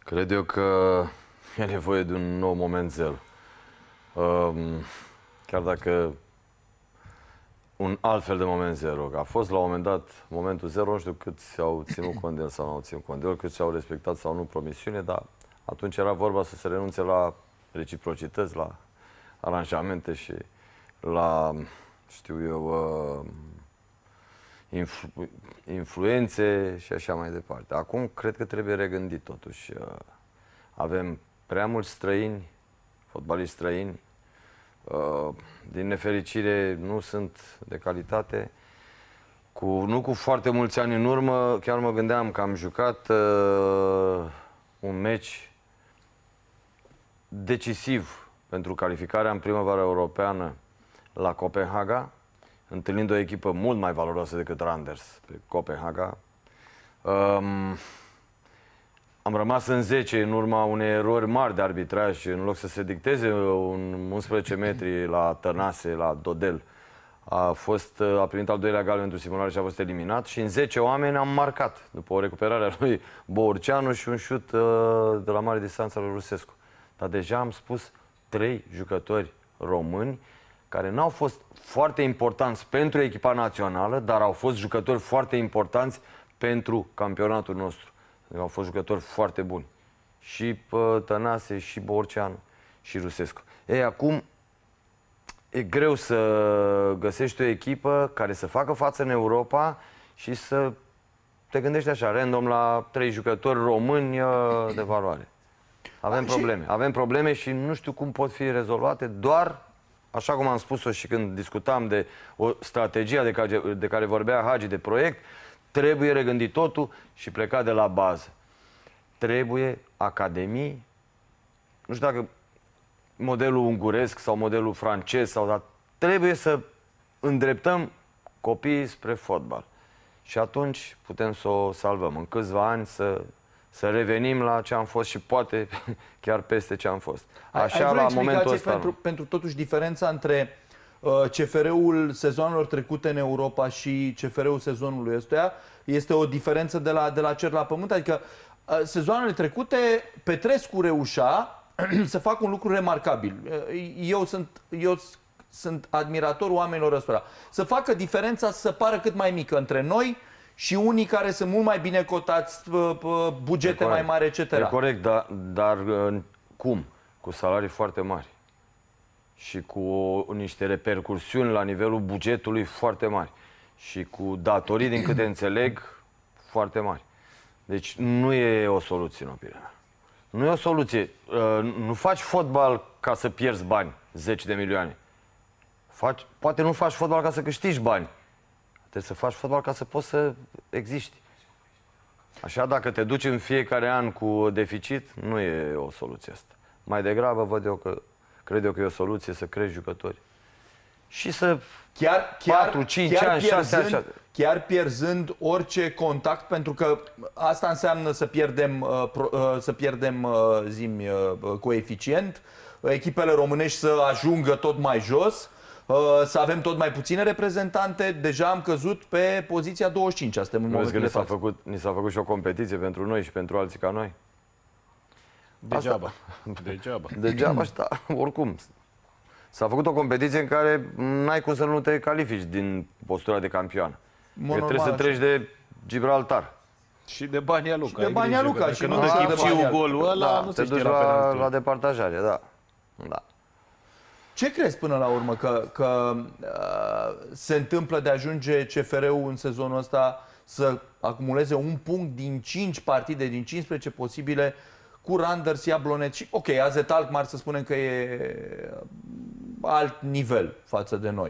Cred eu că e nevoie de un nou moment zero. Chiar dacă un alt fel de moment zero. A fost la un moment dat momentul zero, nu știu câți au ținut cont de el sau nu au ținut cont de el, câți au respectat sau nu promisiune, dar atunci era vorba să se renunțe la reciprocități, la aranjamente și la, știu eu, influențe și așa mai departe. Acum cred că trebuie regândit totuși. Avem prea mulți străini, fotbaliști străini, din nefericire nu sunt de calitate. Nu cu foarte mulți ani în urmă, chiar mă gândeam că am jucat un meci decisiv pentru calificarea în primăvara europeană la Copenhaga, întâlnind o echipă mult mai valoroasă decât Randers pe Copenhaga. Am rămas în 10 în urma unei erori mari de arbitraj. În loc să se dicteze un 11 metri la Tănase, la Dodel, a primit al doilea galben pentru simulare și a fost eliminat. Și în 10 oameni am marcat, după o recuperare a lui Bourceanu și un șut de la mare distanță al lui Rusescu. Dar deja am spus 3 jucători români care n-au fost foarte importanți pentru echipa națională, dar au fost jucători foarte importanți pentru campionatul nostru. Au fost jucători foarte buni. Și Tănase, și Bourceanu, și Rusescu. Ei, acum e greu să găsești o echipă care să facă față în Europa și să te gândești așa, random, la 3 jucători români de valoare. Avem probleme. Avem probleme și nu știu cum pot fi rezolvate, doar, așa cum am spus-o și când discutam de o strategie de care vorbea Hagi, de proiect, trebuie regândit totul și plecat de la bază. Trebuie academii, nu știu dacă modelul unguresc sau modelul francez, dar trebuie să îndreptăm copiii spre fotbal. Și atunci putem să o salvăm. În câțiva ani să revenim la ce am fost și poate chiar peste ce am fost. Așa, la momentul ăsta. Pentru totuși diferența între CFR-ul sezoanelor trecute în Europa și CFR-ul sezonului ăstuia este o diferență de la cer la pământ. Adică sezoanele trecute Petrescu reușea să facă un lucru remarcabil. Eu sunt admiratorul oamenilor ăstora. Să facă diferența să pară cât mai mică între noi și unii care sunt mult mai bine cotați, bugete mai mari, etc. E corect, dar cum? Cu salarii foarte mari. Și cu niște repercursiuni la nivelul bugetului foarte mari. Și cu datorii, din câte înțeleg, foarte mari. Deci nu e o soluție, în opinia mea. Nu e o soluție. Nu faci fotbal ca să pierzi bani, 10 de milioane. Poate nu faci fotbal ca să câștigi bani. Trebuie să faci fotbal ca să poți să existi. Așa, dacă te duci în fiecare an cu deficit, nu e o soluție asta. Mai degrabă cred eu că e o soluție să crești jucători. Și să 4, 5 ani, 6 ani. Chiar pierzând orice contact, pentru că asta înseamnă să pierdem coeficient, echipele românești să ajungă tot mai jos, să avem tot mai puține reprezentante. Deja am căzut pe poziția 25. Asta ni s-a făcut și o competiție pentru noi și pentru alții ca noi. Degeaba. Degeaba, da, oricum. S-a făcut o competiție în care n-ai cum să nu te califici din postura de campion. Trebuie să treci de Gibraltar. Și de Bania Luca. Și de Bania Luca. Și nu de Chipciu golul ăla, nu se știe la penalti. La departajare, da. Ce crezi până la urmă că se întâmplă de ajunge CFR-ul în sezonul ăsta să acumuleze un punct din 5 partide, din 15 posibile, cu Randers, Iablonet și, ok, AZ Alkmaar, să spunem că e alt nivel față de noi.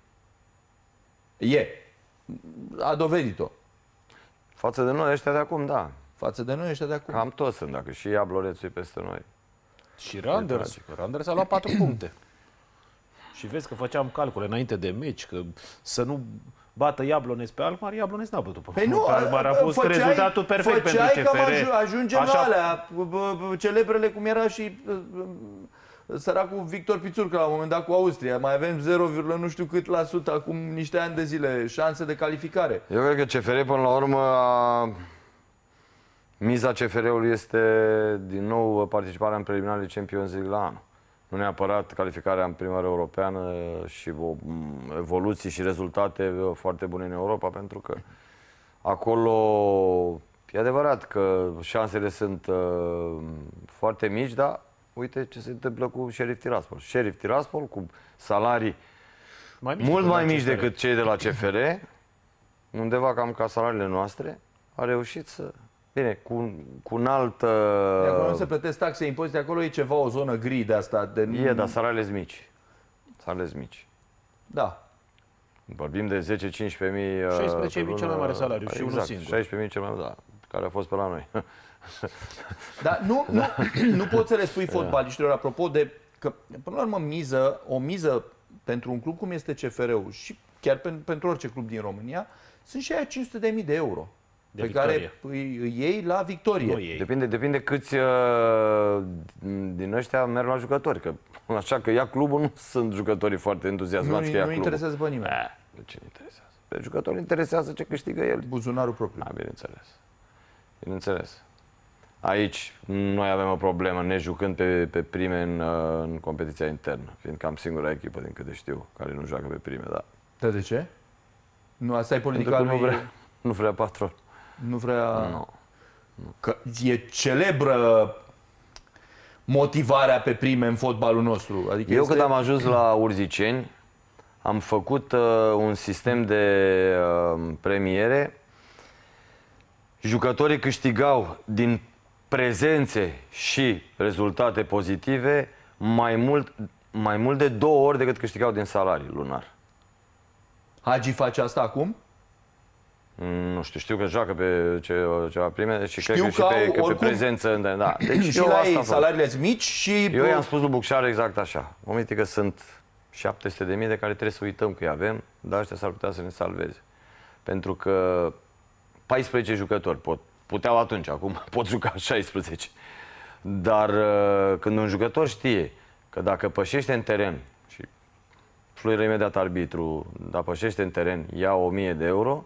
A dovedit-o. Față de noi ăștia de acum, da. Față de noi ăștia de acum. Cam toți sunt, dacă și Iablonețul e peste noi. Și Randers. Randers a luat 4 puncte. Și vezi că făceam calcule înainte de meci, că să nu bată Iabloneț pe Alkmaar, Iabloneț n-a bătut pe Alkmaar. A fost rezultatul perfect pentru CFR. Ajungem la alea, celebrele cum era și săracul Victor Pițurcă la un moment dat cu Austria. Mai avem 0, nu știu cât la sută, acum niște ani de zile, șanse de calificare. Eu cred că CFR până la urmă Miza CFR-ului este, din nou, participarea în preliminarele Champions League la anul. Nu neapărat calificarea în primăvară europeană și evoluții și rezultate foarte bune în Europa, pentru că acolo e adevărat că șansele sunt foarte mici, dar uite ce se întâmplă cu Sheriff Tiraspol. Sheriff Tiraspol cu salarii mult mai mici decât cei de la CFR, undeva cam ca salariile noastre, a reușit să... Bine, cu un alt... Acolo nu se plătesc taxe, impozite, acolo e ceva, o zonă gri de asta. Dar salariile sunt mici. Salariile sunt mici. Da. Vorbim de 10-15 mii... 16.000 cel mai mare salariu și unul singur. 16.000 cel mai mare, da, care a fost pe la noi. Dar nu poți să le spui fotbaliștilor, apropo de... Că, până la urmă, o miză pentru un club cum este CFR-ul și chiar pentru orice club din România, sunt și aia 500.000 de euro. De pe victorie. Care îi iei la victorie. Depinde câți din ăștia merg la jucători. Că, așa că ia clubul, nu sunt jucătorii foarte entuziasmați că ia clubul. Nu interesează pe nimeni. De ce nu interesează? Pe jucători interesează ce câștigă el. Buzunarul propriu. Bineînțeles. Bineînțeles. Aici noi avem o problemă, ne jucând pe prime în competiția internă. Fiindcă am singura echipă, din câte știu, care nu joacă pe prime, da. Dar de ce? Nu, asta e politica lui... Nu vrea patron. Nu vrea... Nu. Că e celebră motivarea pe prime în fotbalul nostru. Adică eu când am ajuns la Urziceni, am făcut un sistem de premiere. Jucătorii câștigau din prezențe și rezultate pozitive mai mult de 2 ori decât câștigau din salarii lunar. Hagi face asta acum? Nu știu că joacă pe ceva prime și știu cred că și pe prezență. Da. Deci și la ei salariile sunt mici și... Eu i-am spus lui Bucșar exact așa. Omite că sunt 700.000 de care trebuie să uităm că îi avem, dar ăștia s-ar putea să ne salveze. Pentru că 14 jucători puteau atunci, acum pot juca 16. Dar când un jucător știe că dacă pășește în teren, și fluieră imediat arbitru, dacă pășește în teren, ia 1000 de euro,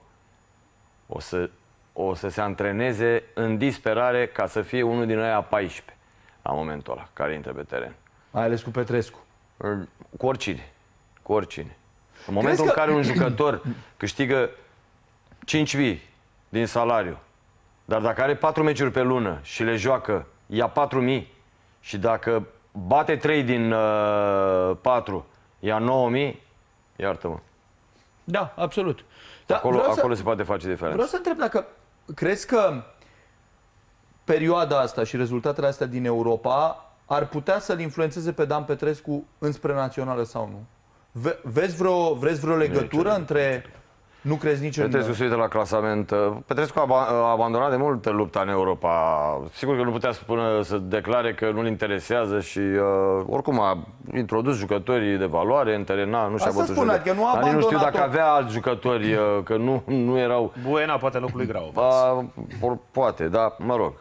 o să se antreneze în disperare ca să fie unul din aia 14 la momentul ăla, care intră pe teren. Mai ales cu Petrescu. Cu oricine. Cu oricine. În momentul în care un jucător câștigă 5.000 din salariu, dar dacă are 4 meciuri pe lună și le joacă, ia 4.000 și dacă bate 3 din 4, ia 9.000, iartă-mă. Da, absolut. Da, acolo se poate face diferența. Vreau să întreb dacă crezi că perioada asta și rezultatele astea din Europa ar putea să-l influențeze pe Dan Petrescu înspre națională sau nu? Vreți vreo legătură între... Nu crezi nici Petrescu se uită la clasament. Petrescu a abandonat de mult lupta în Europa. Sigur că nu putea să declare că nu-l interesează și oricum a introdus jucătorii de valoare în teren, nu și-a bătut jucători. Că nu a abandonat. Nu știu dacă avea alți jucători, că nu erau... Buena poate locul lui Grau. Poate, da, mă rog.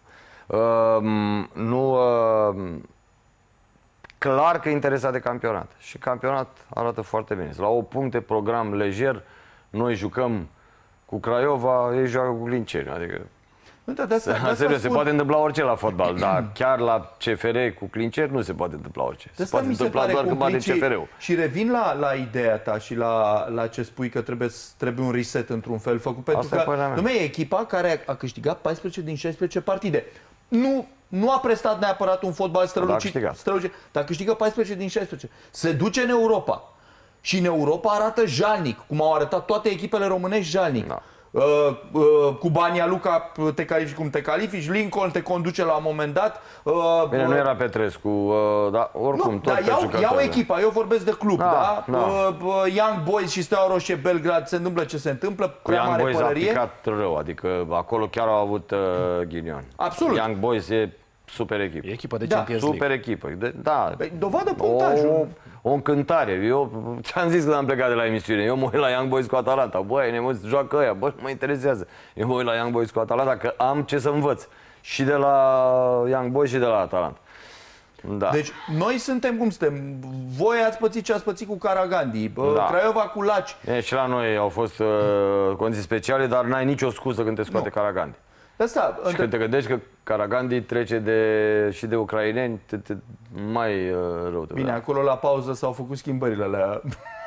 Clar că e interesat de campionat. Și campionat arată foarte bine. La 8 puncte, program lejer. Noi jucăm cu Craiova, ei joacă cu Clinceni. Adică, serios, se poate întâmpla orice la fotbal, dar chiar la CFR cu Clinceni nu se poate întâmpla orice. Se poate întâmpla doar când bate CFR-ul. Și revin la ideea ta și la ce spui că trebuie un reset într-un fel făcut. Pentru că e echipa care a câștigat 14 din 16 partide. Nu a prestat neapărat un fotbal strălucit, dar câștigă 14 din 16. Se duce în Europa. Și în Europa arată jalnic, cum au arătat toate echipele românești jalnic. Da. Cu Bania Luca te califici cum te califici, Lincoln te conduce la un moment dat. Bine, nu era Petrescu, dar oricum tot iau echipa, eu vorbesc de club, da? Young Boys și Steaua Roșie Belgrad, se întâmplă ce se întâmplă, prea mare pălărie. Young Boys a picat rău, adică acolo chiar au avut ghinion. Absolut. Young Boys e super echipă. E echipă de Champions League. Super echipă. Da. Dovadă punctajul. O încântare. Eu ți-am zis când am plecat de la emisiune. Eu mă uit la Young Boys cu Atalanta. Băi, ne joacă ăia. Băi, nu mă interesează. Eu mă uit la Young Boys cu Atalanta că am ce să învăț. Și de la Young Boys și de la Atalanta. Da. Deci noi suntem cum suntem. Voi ați pățit ce ați pățit cu Karagandi, Craiova cu Laci. Și la noi au fost condiții speciale, dar n-ai nicio scuză când te scoate Karagandi. Și când te gândești că Karagandhi trece și de ucraineni, mai rău. Bine, acolo la pauză s-au făcut schimbările alea.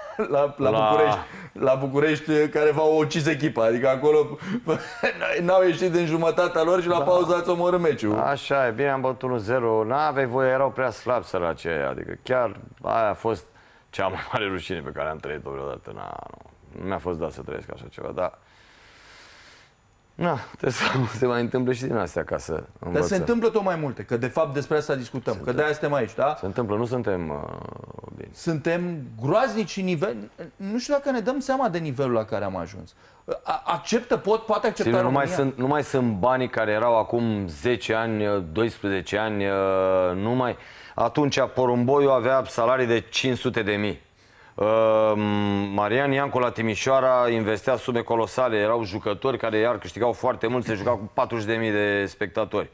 La București, care v-au ucis echipa. Adică acolo n-au ieșit din jumătatea lor și la pauză ați omorât meciul. Așa e, bine, am bătut 1-0. N-aveai voie, erau prea slabi săracii aia. Adică chiar aia a fost cea mai mare rușine pe care am trăit-o vreodată. Nu mi-a fost dat să trăiesc așa ceva, dar... trebuie să se mai întâmplă și din astea ca să învățăm. Dar se întâmplă tot mai multe, că de fapt despre asta discutăm, că de-aia suntem aici, da? Se întâmplă, nu suntem bine. Suntem groaznici și nu știu dacă ne dăm seama de nivelul la care am ajuns. Poate accepta România? Nu mai sunt banii care erau acum 10 ani, 12 ani, atunci Porumboiu avea salarii de 500.000. Marian Iancu la Timișoara investea sume colosale, erau jucători care iar câștigau foarte mult, se jucau cu 40.000 de spectatori.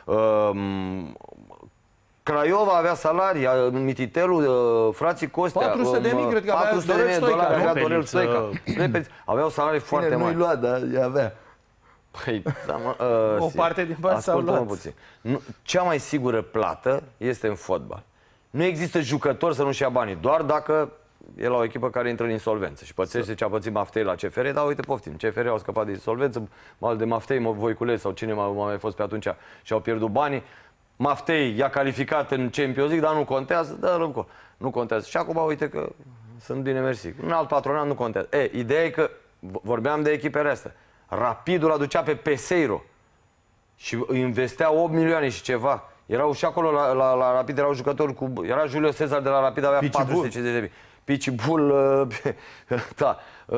Craiova avea salarii, Mititelu, frații Costea, 400.000, cred că avea Dorel Stoica. Aveau salarii foarte mari. Nu-i lua, dar avea. Păi, o parte din bani s-au luat. Puțin. Cea mai sigură plată este în fotbal. Nu există jucător să nu-și ia banii, doar dacă e la o echipă care intră în insolvență și pățește ce a pățit Maftei la CFR, dar uite, poftim, CFR au scăpat de insolvență, mal de Maftei, Voiculescu sau cine mai fost pe atunci și au pierdut banii. Maftei i-a calificat în Champions League, dar nu contează, nu contează. Și acum uite că sunt bine mersi. Un alt patronat nu contează. Ideea e că vorbeam de echipele astea. Rapidul aducea pe Peseiro și investea 8 milioane și ceva. Erau și acolo la Rapid, erau jucători era Julio Cezar de la Rapid, avea 450.000. Picibul, da.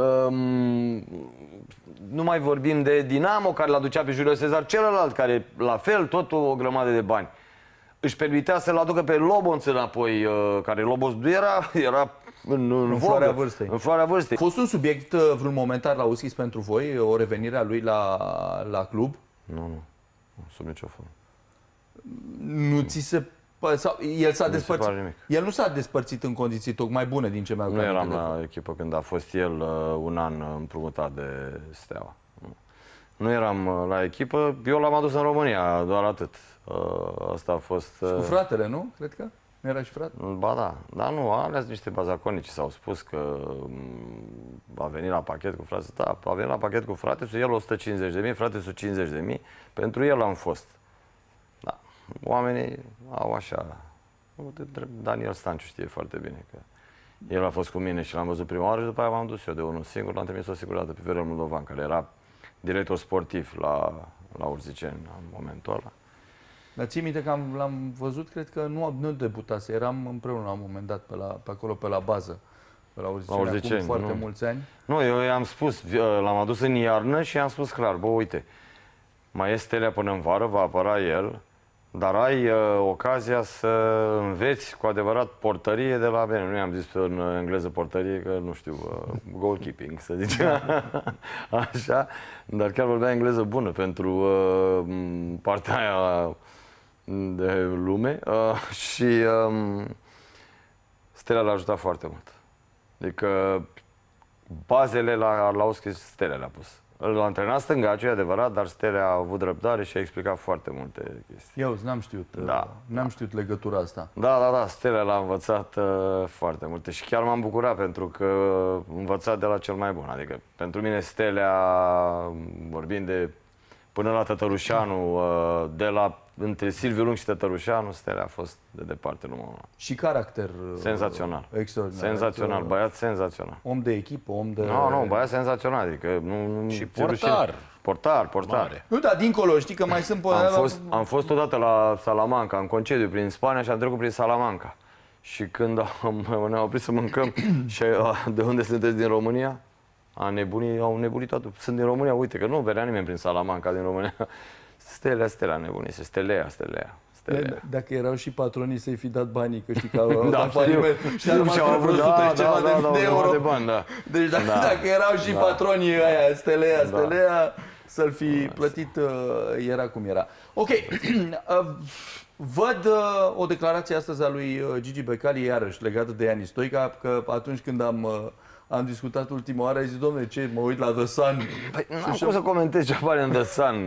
Nu mai vorbim de Dinamo, care l-aducea pe Julio Cezar, celălalt, care, la fel, tot o grămadă de bani. Își permitea să-l aducă pe Lobonț înapoi, care Lobonț era în floarea vârstei. În floarea vârstei. A fost un subiect vreun moment Arlauskis pentru voi, o revenire a lui la club? Nu, sub nicio formă. Nu ți se... Sau el s-a despărțit. El nu s-a despărțit în condiții tocmai bune din ce mi-au. Nu eram la echipă când a fost el un an împrumutat de Steaua. Nu eram la echipă, eu l-am adus în România, doar atât. Asta a fost... Și cu fratele, nu? Cred că? Nu era și frate? Ba da, dar nu, a ales niște bazaconici, s-au spus că a venit la pachet cu frate. Da, a venit la pachet cu frate, el 150.000, frate 50.000, pentru el am fost. Da, oamenii au așa... Daniel Stanciu știe foarte bine că el a fost cu mine și l-am văzut prima oară și după aia m-am dus eu de unul singur, l-am trimis o singură dată pe Viorel Moldovan, care era director sportiv la Urziceni în momentul ăla. Dar ții minte că l-am văzut, cred că nu debutase, eram împreună la un moment dat pe acolo, pe la bază, pe la Urziceni, acum foarte mulți ani. Nu, eu i-am spus, l-am adus în iarnă și i-am spus clar, bă, uite, mai este Stelea până în vară, va apăra el, dar ai ocazia să înveți cu adevărat portărie de la bine. Nu i-am zis în engleză portărie, că nu știu, goalkeeping, să zicem. Așa, dar chiar vorbea engleză bună pentru partea aia de lume și Stelea l-a ajutat foarte mult. Adică bazele la Arlauskis Stelea le-a pus. Îl antrena stângaciu, e adevărat, dar Stelea a avut răbdare și a explicat foarte multe chestii. Eu n-am știut, n-am știut legătura asta. Da, Stelea l-a învățat foarte multe și chiar m-am bucurat pentru că învățat de la cel mai bun. Adică pentru mine Stelea, vorbind de până la Tătărușanu, între Silviu Lung și Tătărușanu, Stelea a fost de departe numărul 1. Și caracter senzațional. Extraordinar. Senzațional, băiat senzațional. Om de echipă, om de... Nu, băiat senzațional, adică și portar. Portar. Nu, dar dincolo, știi că mai sunt... Am fost odată la Salamanca, în concediu prin Spania și am trecut prin Salamanca. Și când ne-am oprit să mâncăm și de unde sunteți din România? Au nebunit toată. Sunt din România, uite că nu venea nimeni prin Salamanca din România. Stelea nebunise, Stelea. Dacă erau și patronii să-i fi dat banii, că știi că au dat faliment și au avut de euro. De bani, da. Deci dacă erau și patronii aia, Stelea, să-l fi plătit, era cum era. Ok, văd o declarație astăzi a lui Gigi Becali, iarăși legată de Iani Stoica, că atunci când am discutat ultima oară, ai zis, domnule, ce, mă uit la The Sun. Păi, n-am cum să comentez ce apare în The Sun.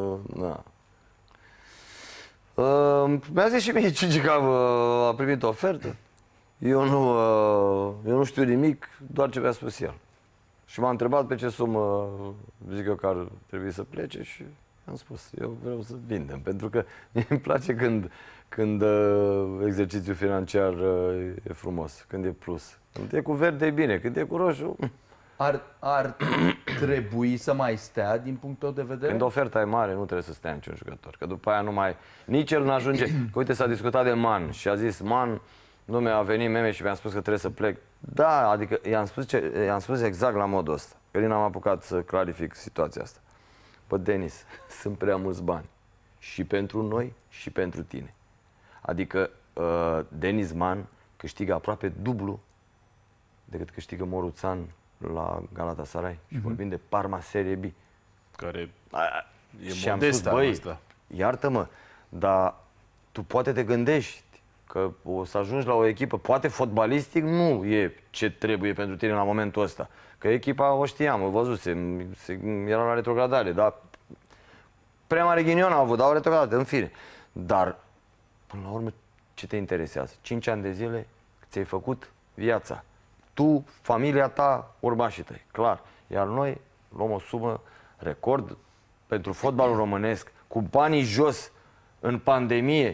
Mi-a zis și mie Cici că a primit o ofertă. Eu nu știu nimic, doar ce mi-a spus el. Și m-a întrebat pe ce sumă zic eu că ar trebui să plece și am spus, eu vreau să vindem, pentru că îmi place când exercițiul financiar e frumos, când e plus. Când e cu verde e bine, când e cu roșu... Ar trebui să mai stea din punctul tău de vedere? Când oferta e mare, nu trebuie să stea niciun jucător, că după aia nu mai... Nici el nu ajunge. Că uite, s-a discutat de Man și a zis, Man, nume, a venit Meme și mi-a spus că trebuie să plec. Da, adică i-am spus exact la modul ăsta, că nici n-am apucat să clarific situația asta. Bă, Denis, sunt prea mulți bani. Și pentru noi, și pentru tine. Adică Denis Man câștigă aproape dublu decât câștigă Moruțan la Galatasaray. Și vorbim de Parma Serie B. Care e și am spus, băi, iartă-mă, dar tu poate te gândești că o să ajungi la o echipă, poate fotbalistic nu e ce trebuie pentru tine la momentul ăsta. Că echipa o știam, o văzusem, era la retrogradare, dar prea mare ghinion au avut, dar au retrogradat, în fine. Dar, până la urmă, ce te interesează? 5 ani de zile ți-ai făcut viața. Tu, familia ta, urmașii tăi, clar. Iar noi luăm o sumă record pentru fotbalul românesc, cu banii jos, în pandemie.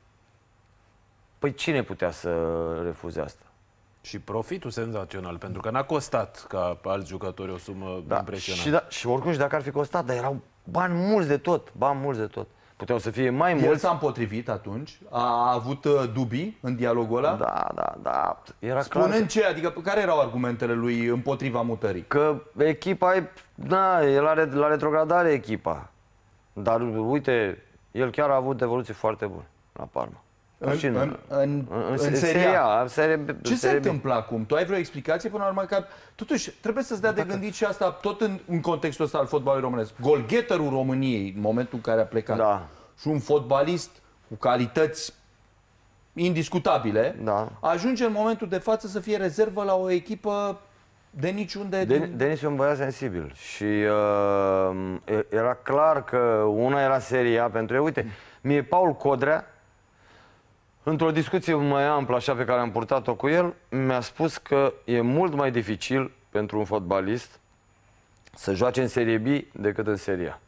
Păi cine putea să refuze asta? Și profitul senzațional, pentru că n-a costat ca alți jucători o sumă impresionantă. Și oricum și dacă ar fi costat, dar erau bani mulți de tot, Puteau să fie mai mulți. El s-a împotrivit atunci? A avut dubii în dialogul ăla? Da. Era spunând clar ce? Adică care erau argumentele lui împotriva mutării? că echipa e la retrogradare echipa. Dar uite, el chiar a avut evoluții foarte bune la Parma. În Serie A. Ce se întâmplă acum? Tu ai vreo explicație până la urmă? Că totuși trebuie să-ți dea de gândit și asta, tot în contextul ăsta al fotbalului românesc. Golgheterul României, în momentul în care a plecat, da. Și un fotbalist cu calități indiscutabile, ajunge în momentul de față să fie rezervă la o echipă de niciunde... Denis e un băiat sensibil și era clar că una era Serie A pentru el. Uite, mie Paul Codrea, într-o discuție mai amplă, așa pe care am purtat-o cu el, mi-a spus că e mult mai dificil pentru un fotbalist să joace în Serie B decât în Serie A.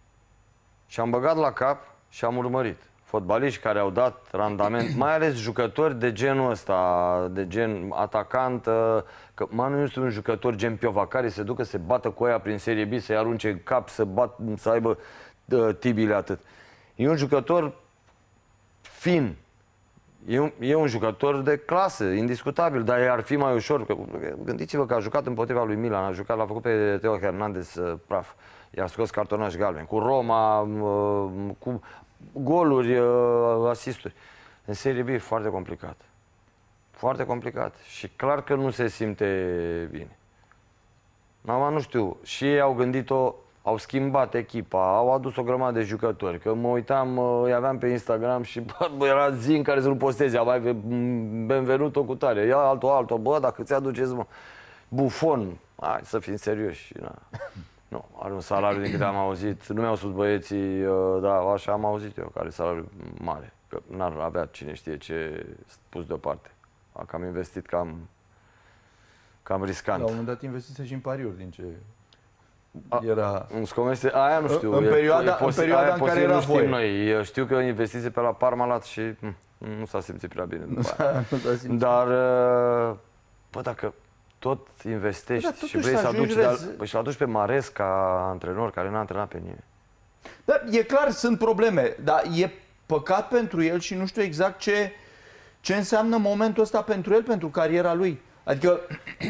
Și am băgat la cap și am urmărit fotbaliști care au dat randament, mai ales jucători de genul ăsta, de gen atacant, că Manu nu este un jucător gen Piova, care se ducă, se bată cu aia prin Serie B, să-i arunce în cap, să aibă tibile atât. E un jucător fin. E un jucător de clasă, indiscutabil, dar ar fi mai ușor. Gândiți-vă că a jucat împotriva lui Milan, l-a făcut pe Teo Hernandez praf. I-a scos cartonaș galben. Cu Roma, cu goluri, asisturi. În Serie B e foarte complicat. Foarte complicat. Și clar că nu se simte bine. Nu știu. Și ei au gândit-o, au schimbat echipa, au adus o grămadă de jucători. Că mă uitam, îi aveam pe Instagram și era zi în care să nu posteze. Mai Benvenuto cu tare. Ia altul. Bă, dacă ți-aduceți, mă. Buffon. Hai să fim serioși. Nu, are un salariu, din câte am auzit, nu mi-au spus băieții, dar așa am auzit eu, că are salariu mare. Că n-ar avea cine știe ce pus deoparte. Că am investit cam riscant. La un moment dat investise și în pariuri, din ce era... Aia nu știu. În perioada în care era voie. Noi. Eu știu că investise pe la Parmalat și nu s-a simțit prea bine după aia. Dar, bă, dacă tot investești și vrei să aduci pe Maresca antrenor, care n-a antrenat pe nimeni. Da, e clar, sunt probleme, dar e păcat pentru el și nu știu exact ce înseamnă momentul ăsta pentru el, pentru cariera lui. Adică...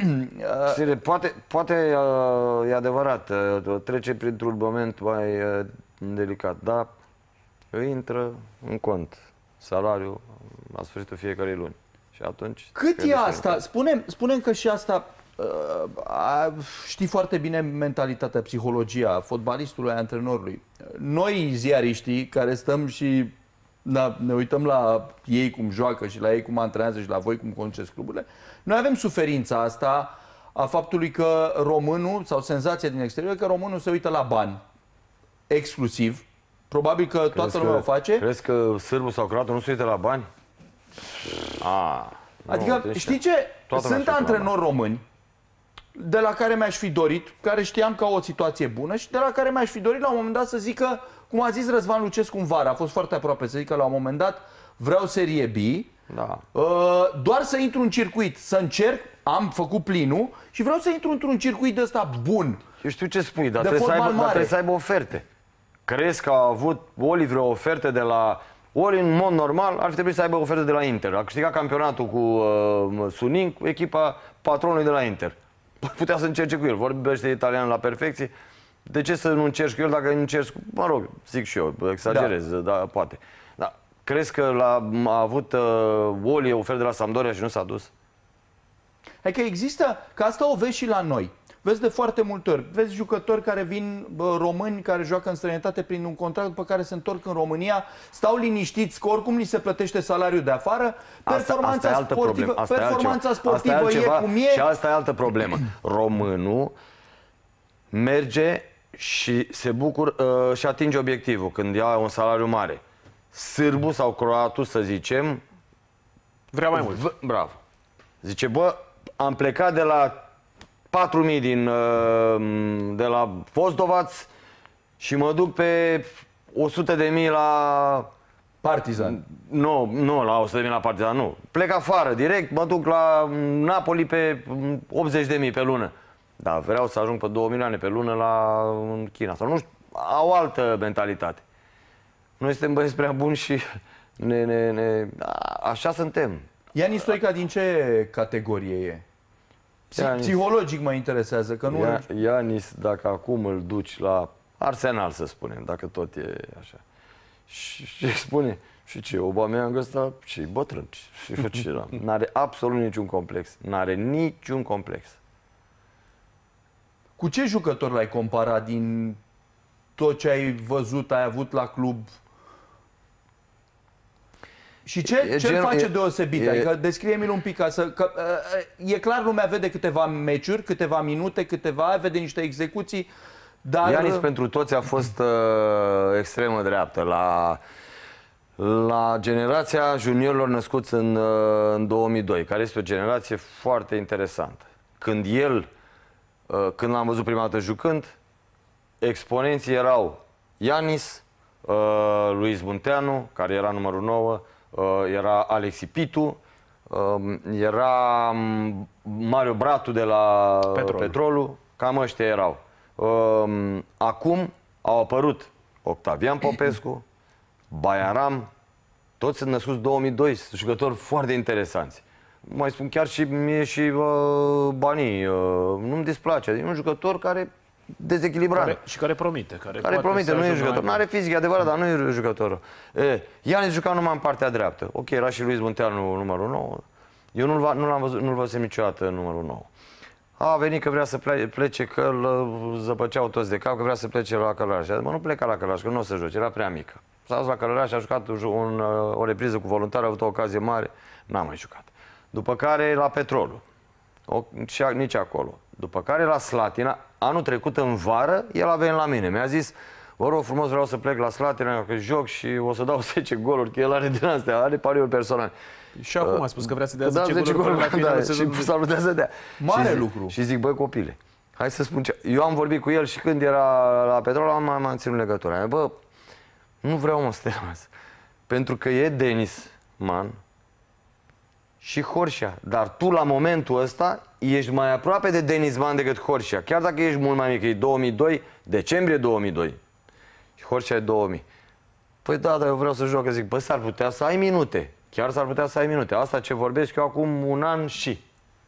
Poate e adevărat, trece printr-un moment mai delicat, dar îi intră în cont salariul la sfârșitul fiecarei luni. Și atunci... Cât e asta? Spune-mi că și asta... știi foarte bine mentalitatea, psihologia fotbalistului, a antrenorului. Noi, ziariștii, care stăm și ne uităm la ei cum joacă și la ei cum antrenează și la voi cum conduceți cluburile, noi avem suferința asta a faptului că românul, sau senzația din exterior, că românul se uită la bani exclusiv. Probabil că toată lumea o face. Crezi că sârbul sau croatul nu se uită la bani? Adică, știi ce? Sunt antrenori români de la care mi-aș fi dorit, care știam că au o situație bună și de la care mi-aș fi dorit la un moment dat să zică, cum a zis Răzvan Lucescu în vară, a fost foarte aproape să zică la un moment dat, vreau serie B, doar să intru în circuit, să încerc, am făcut plinul și vreau să intru într-un circuit de ăsta bun. Eu știu ce spui, dar trebuie să aibă oferte. Crezi că a avut Oli vreo ofertă de la... Ori în mod normal ar fi trebuit să aibă oferte de la Inter. A câștigat campionatul cu Sunin, cu echipa patronului de la Inter. Putea să încerce cu el, vorbește italian la perfecție. De ce să nu încerci cu el dacă nu încerci cu... Mă rog, zic și eu, exagerez, dar poate. Dar crezi că a avut Oli ofertă de la Sampdoria și nu s-a dus? Adică există, că asta o vezi și la noi. Vezi de foarte multe ori. Vezi jucători care vin, români, care joacă în străinătate prin un contract după care se întorc în România, stau liniștiți că oricum li se plătește salariul de afară, performanța sportivă e cum e. Și asta e altă problemă. Românul merge și se bucură și atinge obiectivul când ia un salariu mare. Sârbul sau croatul, să zicem, vrea mai mult. Bravo. Zice, bă, am plecat de la 4.000 de la Postdovac și mă duc pe 100.000 la Partizan. Nu, la 100.000 la Partizan, nu. Plec afară, direct, mă duc la Napoli pe 80.000 pe lună. Da, vreau să ajung pe 2 milioane pe lună în China. Sau nu știu, au altă mentalitate. Noi suntem băieți prea buni și așa suntem. Ianis Stoica din ce categorie e? Psihologic mă interesează, că nu... Ianis, dacă acum îl duci la Arsenal, să spunem, dacă tot e așa. Și spune, și ce, Aubameyang ăsta, și bătrân, și ce, n-are absolut niciun complex. N-are niciun complex. Cu ce jucător l-ai comparat din tot ce ai văzut, ai avut la club? Și ce face deosebit? Adică descrie-mi-l un pic ca să... Că, e clar, lumea vede câteva meciuri, câteva minute, vede niște execuții, dar... Ianis pentru toți a fost extremă dreaptă. La generația juniorilor născuți în 2002, care este o generație foarte interesantă. Când l-am văzut prima dată jucând, exponenții erau Ianis, Luis Munteanu, care era numărul 9, era Alexi Pitu, era Mario Bratu de la Petrolul, cam ăștia erau. Acum au apărut Octavian Popescu, Bayaram, toți sunt născuți 2002, sunt jucători foarte interesanți. Mai spun chiar și mie și Banii, nu-mi displace, e un jucător care dezechilibrat. Și care promite. Care promite, nu e jucător. Nu are fizic, adevărat, dar nu e jucătorul. Ianis juca numai în partea dreaptă. Ok, era și Luis Munteanu numărul 9. Eu nu-l văzusem niciodată în numărul 9. A venit că vrea să plece, că îl zăpăceau toți de cap, că vrea să plece la Călăraș. Mă, nu pleca la Călăraș, că nu o să joci, era prea mică. S-a dus la Călăraș, a jucat o repriză cu voluntari, a avut o ocazie mare, n-a mai jucat. După care la Petrolul. Nici acolo. După care la Slatina, anul trecut în vară, el a venit la mine. Mi-a zis, vă rog frumos, vreau să plec la Slatina, că joc și o să dau 10 goluri, că el are din astea, are pariuri personale. Și acum a spus că vrea să dea 10 goluri la finalul sezonului. Și s-ar putea să dea. Mare lucru. Și zic, băi copile, hai să spun ce... Eu am vorbit cu el și când era la Petrol, am ținut legătura. Bă, nu vreau mă să te las. Pentru că e Denis Man și Horșia. Dar tu, la momentul ăsta, ești mai aproape de Denis Man decât Horșia. Chiar dacă ești mult mai mic, e 2002, decembrie 2002. Și Horșia e 2000. Păi da, dar eu vreau să joc. Zic, bă, s-ar putea să ai minute. Chiar s-ar putea să ai minute. Asta ce vorbesc eu acum un an și...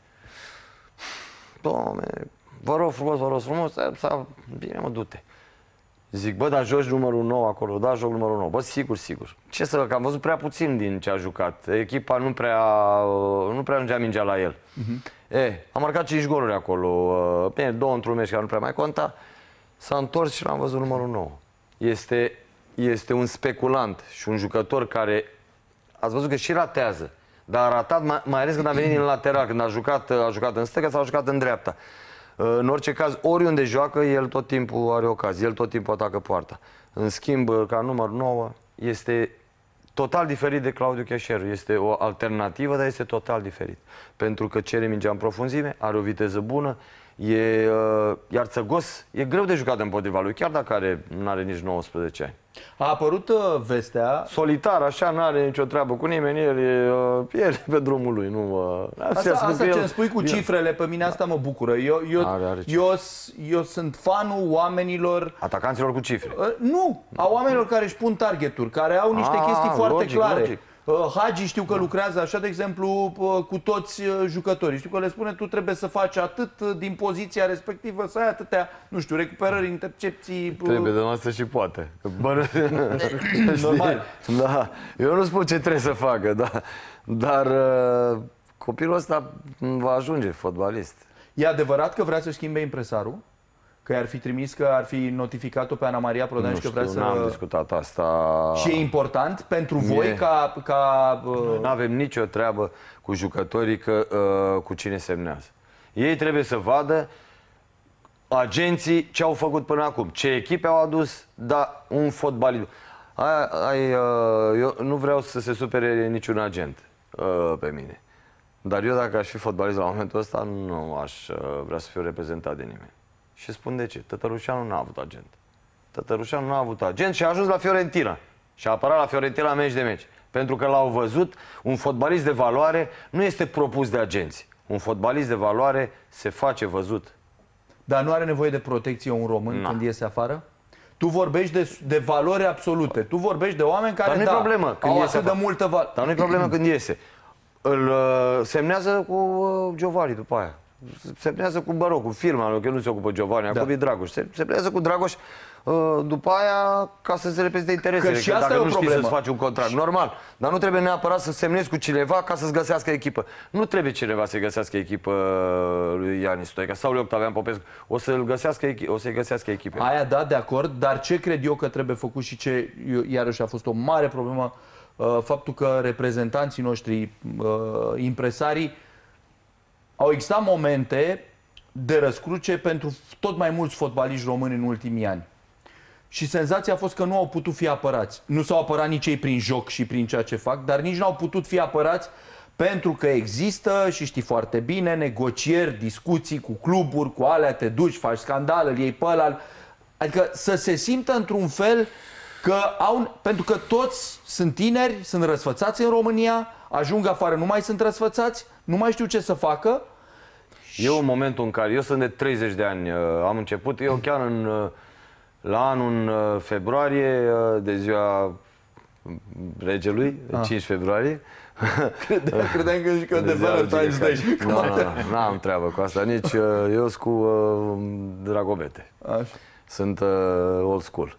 Doamne, vă rog frumos, bine mă, du-te. Zic, bă, dar joci numărul 9 acolo, da, joc numărul 9. Bă, sigur. Ce să, că am văzut prea puțin din ce a jucat. Echipa nu prea ajungea mingea la el. Am marcat 5 goluri acolo. Bine, 2 într-un meci care nu prea mai conta. S-a întors și l-am văzut numărul 9. Este un speculant și un jucător care, ați văzut că și ratează. Dar a ratat, mai ales când a venit din lateral, când a jucat în stânga sau a jucat în dreapta. În orice caz, oriunde joacă, el tot timpul are ocazie, el tot timpul atacă poarta. În schimb, ca număr 9, este total diferit de Claudiu Cheșeru. Este o alternativă, dar este total diferit. Pentru că cere mingea în profunzime, are o viteză bună, iar Țăgos e greu de jucat împotriva lui, chiar dacă nu are nici 19 ani. A apărut vestea... Solitar, așa, nu are nicio treabă cu nimeni, el e pe drumul lui. Asta ce îmi spui cu cifrele, pe mine asta mă bucură. Eu sunt fanul oamenilor... Atacanților cu cifre. Nu, a oamenilor care își pun targeturi, care au niște chestii foarte clare. Logic. Hagi știu că lucrează așa, de exemplu, cu toți jucătorii. Știu că le spune, tu trebuie să faci atât din poziția respectivă, să ai atâtea, nu știu, recuperări, intercepții... Trebuie, de noastră și poate. Normal. Da. Eu nu spun ce trebuie să facă, da. Dar copilul ăsta va ajunge fotbalist. E adevărat că vrea să schimbe impresarul? Că i-ar fi trimis, că ar fi notificat-o pe Ana Maria Prodan și că vrea să... Nu am discutat asta. Și e important pentru voi Nu avem nicio treabă cu jucătorii cu cine semnează. Ei trebuie să vadă agenții ce au făcut până acum, ce echipe au adus, dar un fotbalist. Eu nu vreau să se supere niciun agent pe mine. Dar eu, dacă aș fi fotbalist la momentul ăsta, nu aș vrea să fiu reprezentat de nimeni. Și spun de ce. Tătărușanu n-a avut agent. Tătărușanu n-a avut agent și a ajuns la Fiorentina. Și a apărat la Fiorentina meci de meci. Pentru că l-au văzut, un fotbalist de valoare nu este propus de agenți. Un fotbalist de valoare se face văzut. Dar nu are nevoie de protecție un român când iese afară? Tu vorbești de valori absolute. Tu vorbești de oameni care au atât de multă valoare. Dar nu-i problemă când iese. Îl semnează cu Giovanni după aia. Semnează cu cu firma, că nu se ocupă Giovanni, acum e Dragoș. Semnează cu Dragoș după aia ca să se reprezinte interesele. Că dacă nu știi să-ți faci un contract, normal. Dar nu trebuie neapărat să semnezi cu cineva ca să-ți găsească echipă. Nu trebuie cineva să-i găsească echipă lui Ianis Stoica sau lui Octavian Popescu. O să-i găsească echipe. Aia da, de acord, dar ce cred eu că trebuie făcut și ce iarăși a fost o mare problemă, faptul că reprezentanții noștri, impresarii, au existat momente de răscruce pentru tot mai mulți fotbaliști români în ultimii ani. Și senzația a fost că nu au putut fi apărați. Nu s-au apărat nici ei prin joc și prin ceea ce fac, dar nici nu au putut fi apărați pentru că există, și știi foarte bine, negocieri, discuții cu cluburi, cu alea, te duci, faci scandal, îl iei pe ăla. Adică să se simtă într-un fel că pentru că toți sunt tineri, sunt răsfățați în România, ajung afară, nu mai sunt răsfățați, nu mai știu ce să facă. Eu în momentul în care, eu sunt de 30 de ani, am început, eu chiar la anul în februarie, de ziua regelui, 5 februarie. Credeam că zici că de Valentine's Day. Nu am treabă cu asta, nici eu sunt cu Dragobete. Sunt old school.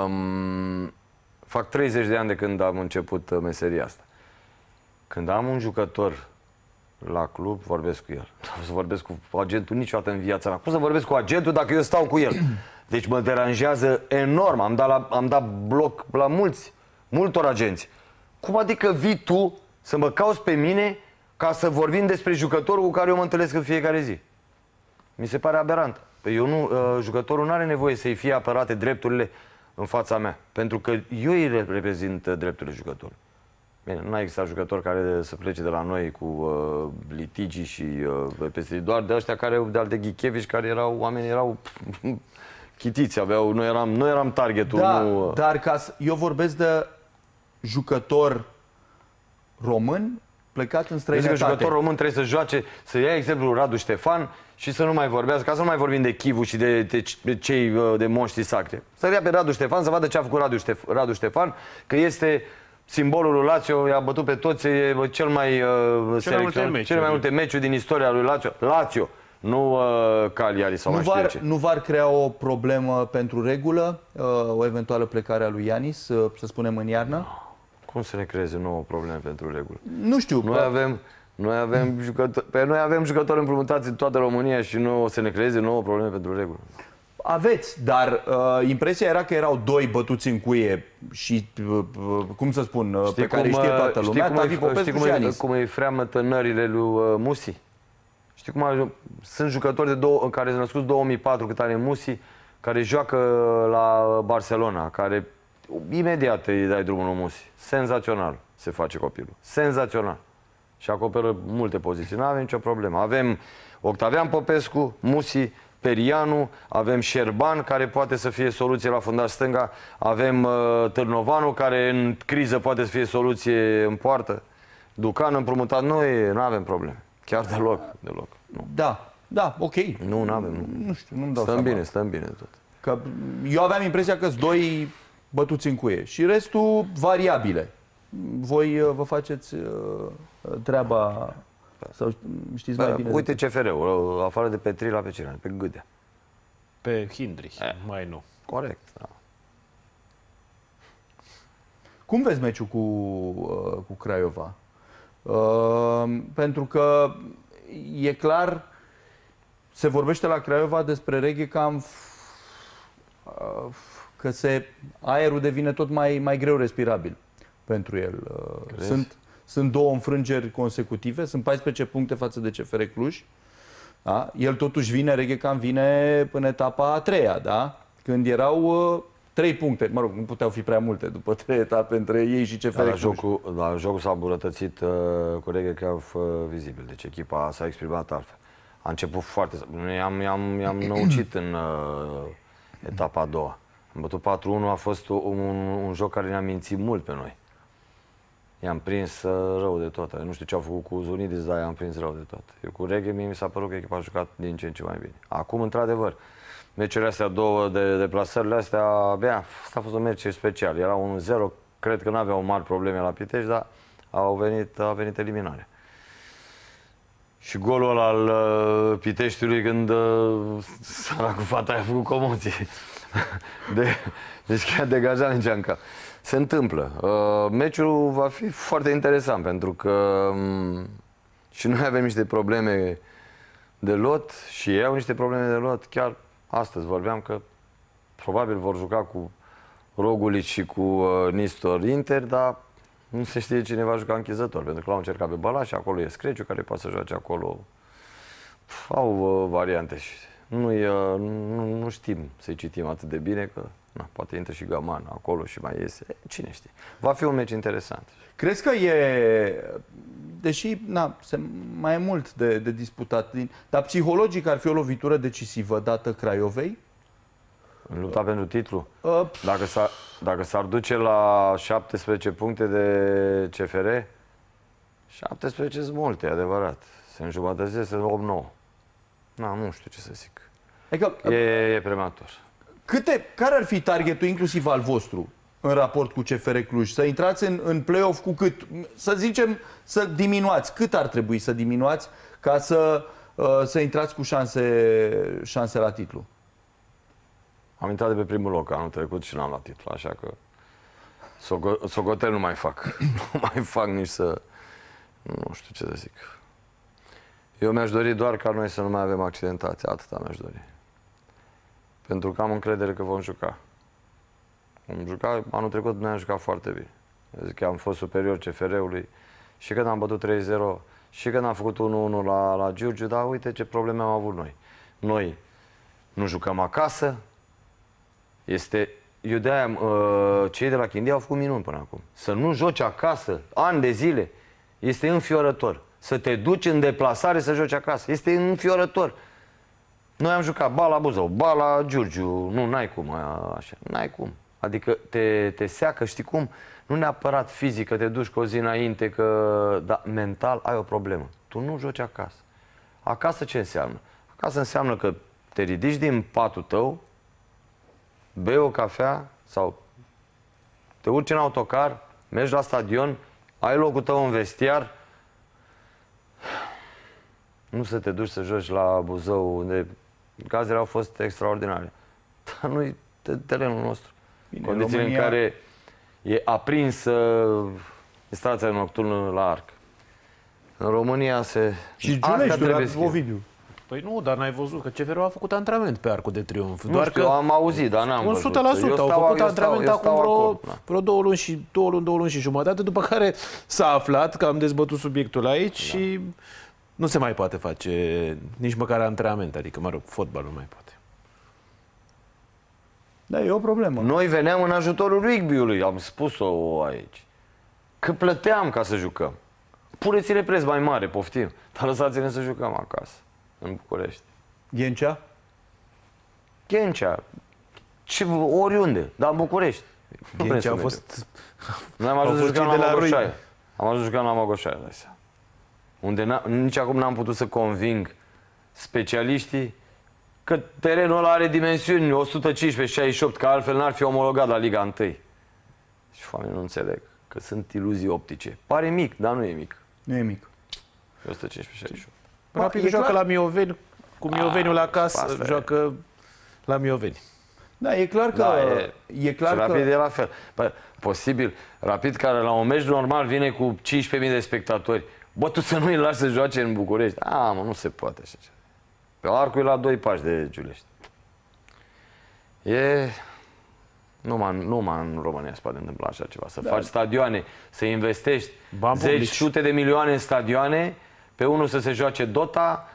Fac 30 de ani de când am început meseria asta. Când am un jucător la club, vorbesc cu el. Nu să vorbesc cu agentul niciodată în viața mea. Cum să vorbesc cu agentul dacă eu stau cu el? Deci mă deranjează enorm. Am dat bloc la multor agenți. Cum adică vii tu să mă cauți pe mine ca să vorbim despre jucătorul cu care eu mă întâlnesc în fiecare zi? Mi se pare aberant. Jucătorul nu are nevoie să-i fie apărate drepturile în fața mea. Pentru că eu îi reprezint drepturile jucătorului. Bine, nu a existat jucători care să plece de la noi cu litigii și doar de ăștia de Ghichevici, care oamenii erau chitiți, noi eram targetul. Da, dar eu vorbesc de jucător român plecat în străinătate. Zic că jucător român trebuie să joace, să ia exemplul Radu Ștefan și să nu mai vorbească, ca să nu mai vorbim de Chivu și de cei de monștri sacre. Să ia pe Radu Ștefan, să vadă ce a făcut Radu Ștefan, că este simbolul lui Lazio, i-a bătut pe toți, cele mai multe meciuri din istoria lui Lazio. Nu Cagliari sau mai știu ce. Nu v-ar crea o problemă pentru regulă, o eventuală plecare a lui Ianis, să spunem în iarnă? Cum să ne creeze nouă probleme pentru regulă? Nu știu. Noi avem jucători împrumutați în toată România și nu o să ne creeze nouă probleme pentru regulă. Aveți, dar impresia era că erau doi bătuți în cuie și, cum să spun, pe care știe toată lumea, Tavi Popescu și Anis. Cum îi freamă tânările lui Musi? Știi cum sunt jucători care sunt născuți 2004, cât are Musi, care joacă la Barcelona, care imediat îi dai drumul lui Musi. Senzațional se face copilul. Senzațional. Și acoperă multe poziții. Nu avem nicio problemă. Avem Octavian Popescu, Musi, Perianu, avem Șerban, care poate să fie soluție la fundaș stânga, avem Târnovanu, care în criză poate să fie soluție în poartă. Ducan împrumutat noi, nu avem probleme. Chiar deloc, deloc. Nu. Da, ok. Nu avem. Nu știu, nu-mi dau seama. Stăm bine tot. Că eu aveam impresia că sunt doi bătuți în cuie și restul variabile. Voi vă faceți treaba sau știți mai bine. Uite CFR-ul, afară de pe Trila, pe cine? Pe Gâdea. Pe Hindri, mai nu. Corect, da. Cum vezi meciul cu Craiova? Pentru că e clar, se vorbește la Craiova despre Reghecamp că aerul devine tot mai greu respirabil pentru el. Sunt două înfrângeri consecutive, sunt 14 puncte față de CFR Cluj. Da? El totuși Reghecamp vine până etapa a treia, da? Când erau 3 puncte, mă rog, nu puteau fi prea multe după 3 etape între ei și CFR Cluj. Jocul s-a îmbunătățit cu Reghecamp vizibil, deci echipa s-a exprimat altfel. A început foarte... I-am năucit în etapa a doua. Am bătut 4-1, a fost un joc care ne-a mințit mult pe noi. I-am prins rău de tot. Nu știu ce au făcut cu Zunidis, dar i-am prins rău de tot. Eu cu Reghe, mie mi s-a părut că echipa a jucat din ce în ce mai bine. Acum, într-adevăr, meciurile astea două, de deplasările astea, abia, asta a fost un meci special. Era 1-0, cred că n-aveau mari probleme la Pitești, dar a venit eliminarea. Și golul ăla al Piteștiului când săracul fata a făcut comoție. Deci chiar degaja nici în cap. Se întâmplă. Meciul va fi foarte interesant pentru că și noi avem niște probleme de lot și ei au niște probleme de lot. Chiar astăzi vorbeam că probabil vor juca cu Rogulic și cu Nistor Inter, dar nu se știe cine va juca închizător, pentru că l-au încercat pe Bala și acolo e Screciu care poate să joace acolo. Au variante și nu știm să-i citim atât de bine că poate intră și Gaman acolo și mai iese. Cine știe. Va fi un meci interesant. Crezi că deși mai e mult de disputat, dar psihologic ar fi o lovitură decisivă dată Craiovei? În lupta pentru titlu? Dacă s-ar duce la 17 puncte de CFR, 17 sunt multe, e adevărat. Se înjumătățesc 8-9. Nu știu ce să zic. Adică, e prematur. Care ar fi targetul inclusiv al vostru în raport cu CFR Cluj? Să intrați în play-off cu cât? Să zicem să diminuați. Cât ar trebui să diminuați ca să intrați cu șanse la titlu? Am intrat de pe primul loc anul trecut și n-am luat titlu, așa că socotel nu mai fac. Nu mai fac nici să... Nu știu ce să zic. Eu mi-aș dori doar ca noi să nu mai avem accidentații, atâta mi-aș dori. Pentru că am încredere că vom juca. Anul trecut noi am jucat foarte bine. Zic că am fost superior CFR-ului și când am bătut 3-0 și când am făcut 1-1 la Giurgiu, dar uite ce probleme am avut noi. Noi nu jucăm acasă. Eu de-aia, cei de la Chindia au făcut minuni până acum. Să nu joci acasă, ani de zile, este înfiorător. Să te duci în deplasare să joci acasă, este înfiorător. Noi am jucat ba la Buzău, ba la Giurgiu, n-ai cum, așa, n-ai cum. Adică te seacă, știi cum? Nu neapărat fizic, că te duci cu o zi înainte, dar mental ai o problemă. Tu nu joci acasă. Acasă ce înseamnă? Acasă înseamnă că te ridici din patul tău, bei o cafea sau te urci în autocar, mergi la stadion, ai locul tău în vestiar, nu să te duci să joci la Buzău, unde gazele au fost extraordinare. Dar nu-i terenul nostru. Bine, condițiile în care e aprinsă instalația nocturnă la Arc. În România se... Și Giulești, la Ovidiu. Păi nu, dar n-ai văzut că CFR-ul a făcut antrenament pe Arcul de Triunf. Nu știu, am auzit, dar n-am văzut. 100%, au făcut antrenament acum vreo 2 luni și jumătate, după care s-a aflat că am dezbătut subiectul aici și nu se mai poate face nici măcar antrenament, adică, mă rog, fotbalul nu mai poate. Da, e o problemă. Noi veneam în ajutorul rugby-ului, am spus-o aici. Că plăteam ca să jucăm. Puneți-le preț mai mare, poftim, dar lăsați-ne să jucăm acasă, în București. Ghencea? Ghencea, oriunde, dar în București. Ghencea a fost... Noi am ajuns să jucăm la Magoșaia. Am ajuns să jucăm la Magoșaia, dai seama. Unde nici acum n-am putut să conving specialiștii că terenul ăla are dimensiuni 115-68, că altfel n-ar fi omologat la Liga 1. Și oamenii nu înțeleg că sunt iluzii optice. Pare mic, dar nu e mic. Nu e mic. 115-68. Rapid joacă la Mioveni, cu Mioveniul acasă, joacă la Mioveni. Da, e clar că... e clar că... Rapid e la fel. Posibil, Rapid care la un meci normal vine cu 15.000 de spectatori. Bă, tu să nu-i lași să joace în București. Mă, nu se poate așa ceva. Pe Arcul e la 2 pași de Giulești. Numai în România se poate întâmpla așa ceva. Să faci stadioane, să investești zeci, sute de milioane în stadioane, pe unul să se joace Dota,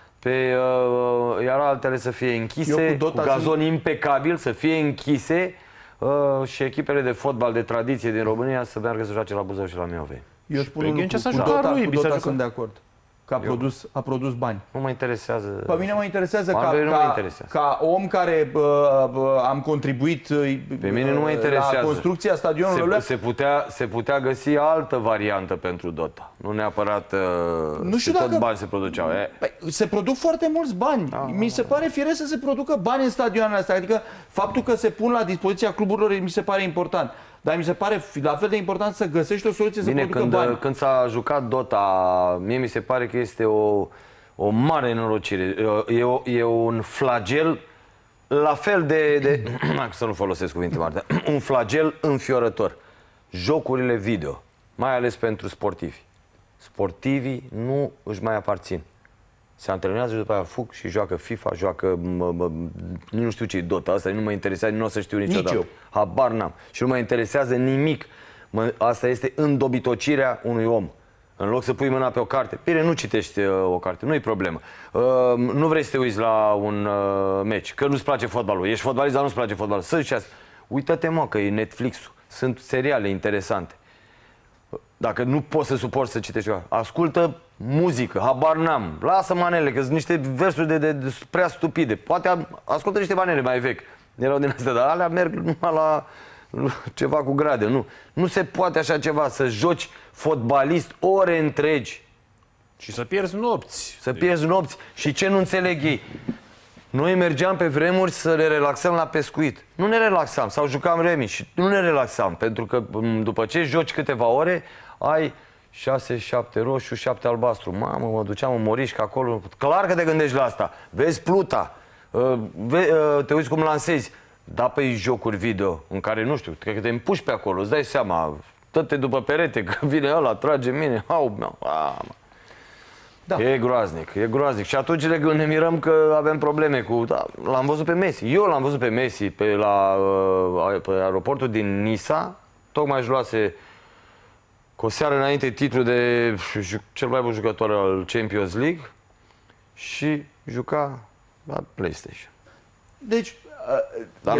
iar altele să fie închise, cu gazon impecabil, să fie închise și echipele de fotbal de tradiție din România să meargă să joace la Buzău și la Mioveni. Eu spun cu Dota sunt de acord. Că a produs bani. Nu mă interesează. Pe mine mă interesează ca om care am contribuit pe mine nu mă interesează. La construcția stadionului. Se putea găsi altă variantă pentru Dota. Nu neapărat nu știu dacă bani se produceau. Se produc foarte mulți bani. Mi se pare firesc să se producă bani în stadioanele astea. Adică faptul că se pun la dispoziția cluburilor mi se pare important. Dar mi se pare la fel de important să găsești o soluție să producă bani. Când s-a jucat Dota, mie mi se pare că este o mare nenorocire. E un flagel la fel de să nu folosesc cuvinte mari, dar un flagel înfiorător. Jocurile video, mai ales pentru sportivi. Sportivii nu își mai aparțin. Se antrenează și după aia fug și joacă FIFA, joacă, nu știu ce-i Dota, asta nu mă interesează, nu o să știu niciodată. Nici eu. Habar n-am. Și nu mă interesează nimic. Asta este îndobitocirea unui om. În loc să pui mâna pe o carte, bine, nu citești o carte, nu-i problemă. Nu vrei să te uiți la un meci, că nu-ți place fotbalul, ești fotbalist, dar nu-ți place fotbalul. Să zici asta. Uită-te, mă, că e Netflix-ul, sunt seriale interesante. Dacă nu poți să suporți să citești ceva, ascultă muzică, habar n-am. Lasă manele, că sunt niște versuri de prea stupide. Poate ascultă niște manele mai vechi. Erau din astea, dar alea merg numai la ceva cu grade. Nu se poate așa ceva, să joci fotbalist ore întregi. Și să pierzi nopți. Să pierzi nopți. Și ce nu înțeleg ei? Noi mergeam pe vremuri să ne relaxăm la pescuit. Nu ne relaxam, sau jucam remi și nu ne relaxam, pentru că după ce joci câteva ore, ai 6-7 roșu, 7 albastru. Mamă, mă duceam în Morișca acolo. Clar că te gândești la asta. Vezi pluta, te uiți cum lansezi. Da, pe jocuri video în care, nu știu, cred că te împuși pe acolo, îți dai seama, dă-te după perete, că vine ăla, trage mine, Da. E groaznic, e groaznic. Și atunci ne mirăm că avem probleme cu... Da, l-am văzut pe Messi. Eu l-am văzut pe Messi pe aeroportul din Nisa. Tocmai își luase cu o seară înainte titlul de cel mai bun jucător al Champions League și juca la PlayStation. Deci, dar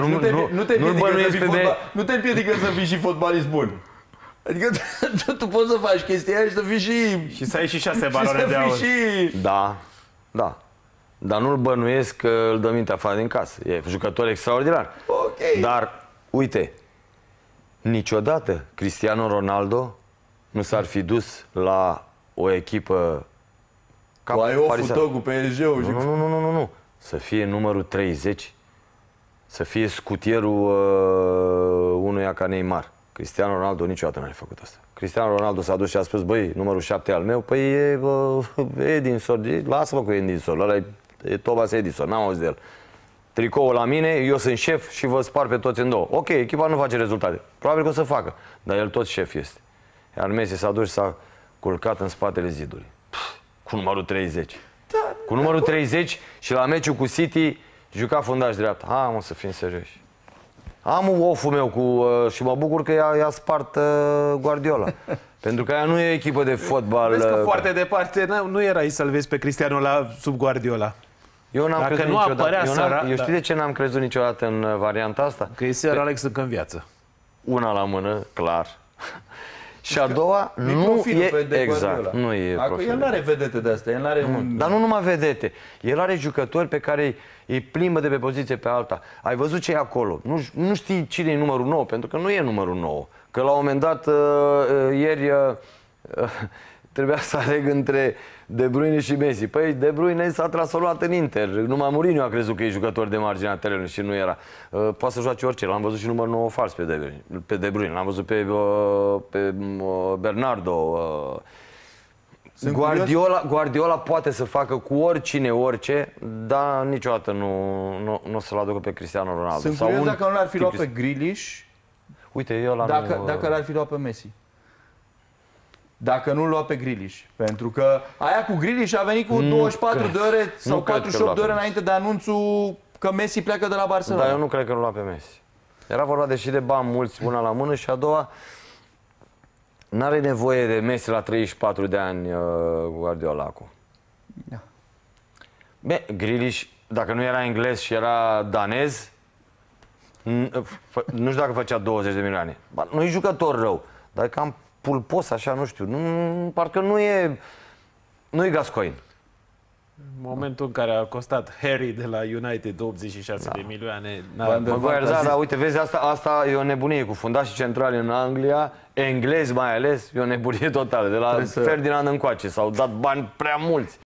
nu te împiedică să fii și fotbalist bun. Adică tu poți să faci chestia aia și să fii și să ai și 6 baroane de aur. Da, da. Dar nu-l bănuiesc că îl dă mintea afară din casă. E jucător extraordinar. Ok. Dar, uite, niciodată Cristiano Ronaldo nu s-ar fi dus la o echipă ca Paris Saint-Germain cu PSG-ul. Nu. Să fie numărul 30. Să fie scutierul unuia ca Neymar. Cristiano Ronaldo niciodată n-a făcut asta. Cristiano Ronaldo s-a dus și a spus, băi, numărul 7 al meu, păi e Edinson, lasă-mă cu Edinson, ăla e Thomas Edison, n-am auzit de el. Tricoul la mine, eu sunt șef și vă spar pe toți în două. Ok, echipa nu face rezultate, probabil că o să facă, dar el tot șef este. Iar Messi s-a dus și s-a culcat în spatele zidului, cu numărul 30. Da, Cu numărul 30 și la meciul cu City juca fundaș dreapta. Ha, mă, să fim serioși. Am oful meu și mă bucur că i-a spart Guardiola. Pentru că aia nu e o echipă de fotbal. Vezi că foarte departe nu erai să-l vezi pe Cristiano la sub Guardiola. Eu n-am crezut niciodată. Eu știu de ce n-am crezut niciodată în varianta asta? Că e Sir Alex încă în viață. Una la mână, clar. Și a doua, nu e exact, nu e profil. El nu are vedete de astea, el nu are un... Dar nu numai vedete. El are jucători pe care îi plimbă de pe poziție pe alta. Ai văzut ce e acolo. Nu știi cine e numărul 9, pentru că nu e numărul 9. Că la un moment dat, ieri, trebuia să aleg între De Bruyne și Messi. Păi De Bruyne s-a transformat în Inter. Numai Mourinho a crezut că e jucător de marginea terenului și nu era. Poate să joace orice. L-am văzut și numărul 9 fals pe De Bruyne. L-am văzut pe Bernardo. Guardiola poate să facă cu oricine orice, dar niciodată nu o să-l aducă pe Cristiano Ronaldo. Sunt curios dacă nu l-ar fi luat pe Grealish. Uite, eu dacă l-ar fi luat pe Messi. Dacă nu-l lua pe Grealish. Pentru că aia cu Grealish a venit cu 24 de ore sau 48 de ore înainte de anunțul că Messi pleacă de la Barcelona. Dar eu nu cred că nu lua pe Messi. Era vorba deși de bani mulți, una la mână, și a doua, n-are nevoie de Messi la 34 de ani Guardiola acum. Da. Grealish, dacă nu era englez și era danez, nu știu dacă făcea 20 de milioane. Nu e jucător rău, dar e cam pulpos, așa, nu știu. Parcă nu e Gascoigne. În momentul în care a costat Harry de la United 86 de milioane... Dar uite, vezi, asta e o nebunie cu fundașii centrali în Anglia, englezi mai ales, e o nebunie totală. De la Ferdinand încoace s-au dat bani prea mulți.